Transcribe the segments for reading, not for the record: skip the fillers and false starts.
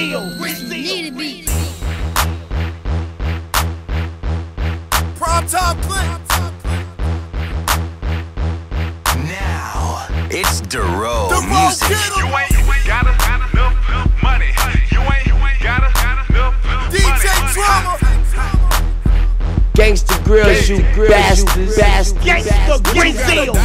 Need to be. Prime time clip. Now it's Duro music. You ain't got enough money. You ain't got enough money. DJ Drama. Gangsta grills, you bastards. Gangsta Brazil.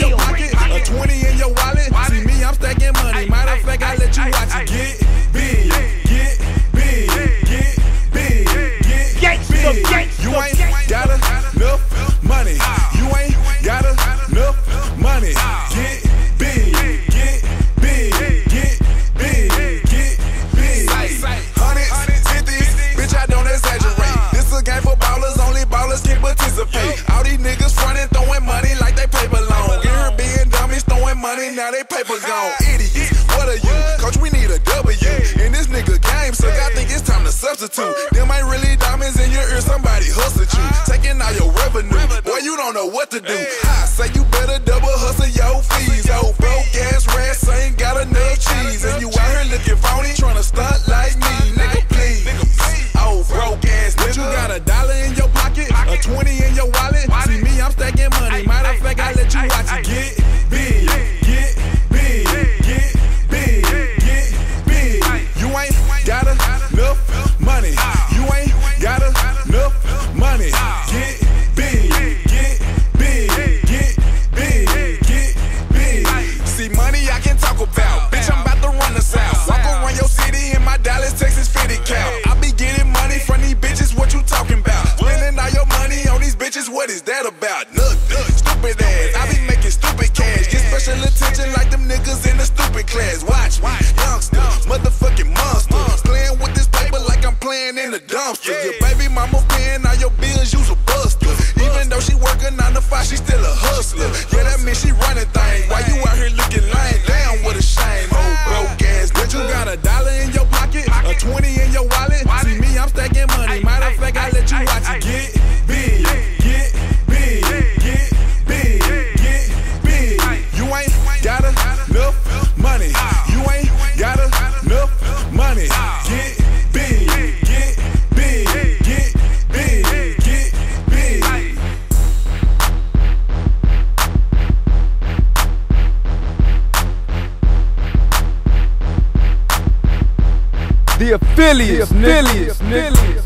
A 20 in your wallet. See me, I'm stacking money. Matter of fact, I let you watch it get big, get big, get big, get big. You ain't got enough money. You ain't got enough money. Get big, get big, get big, get big. Hundreds, 50s, bitch, I don't exaggerate. This a game for ballers, only ballers can participate. All these niggas frontin', throwing money like they paper loan. Get her being dummies, throwing money, now they paper gone. Idiots, what are you? Coach, we need a W. In this nigga game, so I think it's time to substitute. Them ain't really diamonds in your ear, somebody hustled you. Taking all your revenue, boy, you don't know what to do. I say you better double hustle your fees. Yo, broke ass rats ain't got enough cheese. And you out here looking phony, tryna stunt like me. Nigga, please. Oh, broke ass nigga. You got $1 in your pocket, a 20 in your wallet. See me, I'm stacking money. Matter of fact, I let you watch it get big, get big, get big, get big. You ain't got enough money. You ain't got enough money. Get big, get big, get big, get big. See, money I can talk about. Bitch, I'm about to run the South. Walk around your city in my Dallas, Texas fitted cow. I be getting money from these bitches, what you talking about? Spending all your money on these bitches, what is that about? Nothing. Stupid ass, I be making stupid cash. Get special attention like them niggas in the stupid class. Watch me, youngster, motherfucking monster. Playing with this paper like I'm playing in the dumpster. Your baby mama paying all your bills, you's a buster. Even though she working 9 to 5, she still a hustler. Yeah, that means she running things. Why you out here looking lame? Damn, what a shame, old broke ass bitch. You got $1 in your pocket, a 20 in your wallet. See me, I'm stacking money. Matter of fact, I let you watch it get big, get big, get big, get big. You ain't got enough money. You ain't got enough money. Get big, get big, get big, get big. The affiliates, niggas.